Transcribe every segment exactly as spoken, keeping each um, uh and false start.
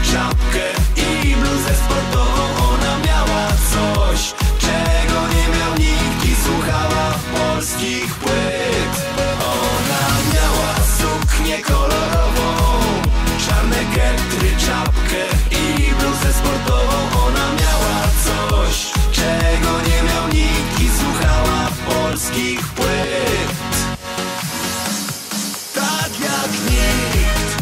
czapkę i bluzę sportową. Ona miała coś, czego nie miał nikt i słuchała polskich płyt. Ona miała suknię kolorową, czarne getry, czapkę i bluzę sportową. Ona miała coś, czego nie miał nikt i słuchała polskich płyt. Tak jak nikt.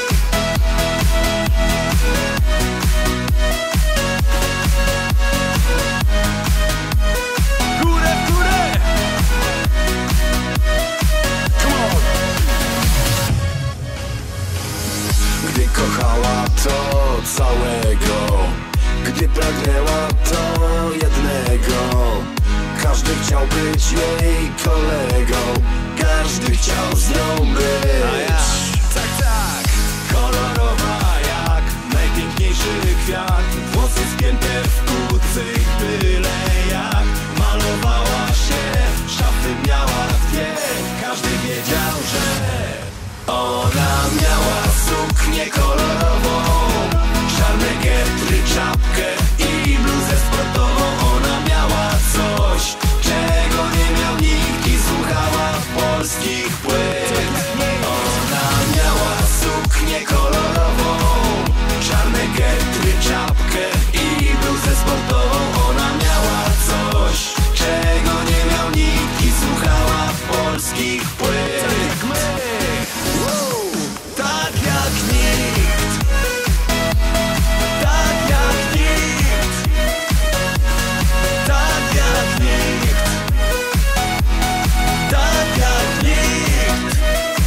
Górę w górę! Come on! Gdy kochała to całego, gdy pragnęła to jednego, każdy chciał być jej kolegą, każdy chciał z nią być. A ja, tak, tak. Kolorowa jak najpiękniejszy kwiat, włosy spięte w kucyk byle jak. Malowała się, szafy miała dwie, każdy wiedział, że ona miała suknię kolorową, czarne getry, czapkę i bluzę sportową. Ona miała coś, czego nie miał nikt i słuchała polskich płyt. Ona miała suknię kolorową, czarne getry, czapkę i bluzę sportową. Ona miała coś, czego nie miał nikt i słuchała polskich płyt. Wow. Tak jak nikt. Tak jak nikt. Tak jak nikt. Tak jak nikt.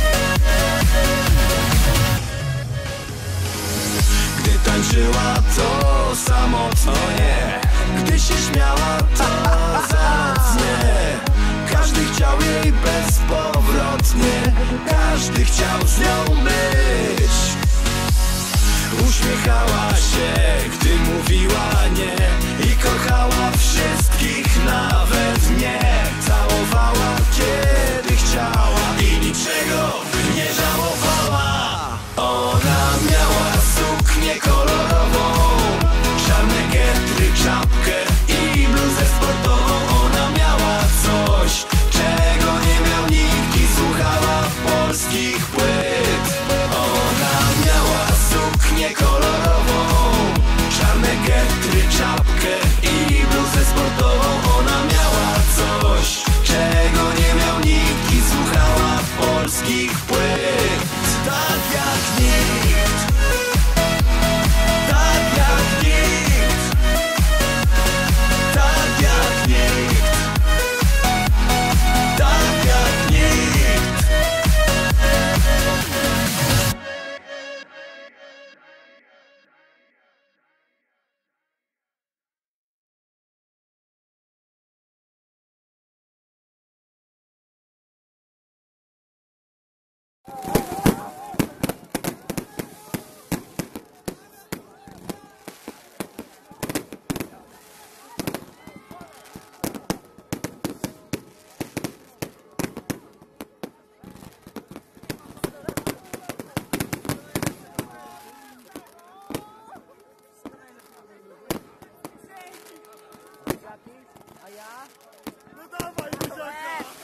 Gdy tańczyła to samotnie, gdy się śmiała to zacnie, każdy chciał jej bezpowrotnie, każdy chciał z nią być. Uśmiechała się, gdy mówiła nie i kochała wszystkich, nawet mnie. Całowała, kiedy chciała i niczego nie żałowała. Ona miała suknię kolorową, czarne getry, czapkę i bluzę sportową. Ona miała coś, czego nie miał nikt i słuchała polskich płyt. Ona miała suknię kolorową, czarne getry, czapkę i bluzę sportową. Ona miała coś, czego nie miał nikt i słuchała polskich płyt. Tak jak nikt. Tak jak nikt. Tak jak nikt. Tak jak nikt. A ja? No dawaj, buziaka!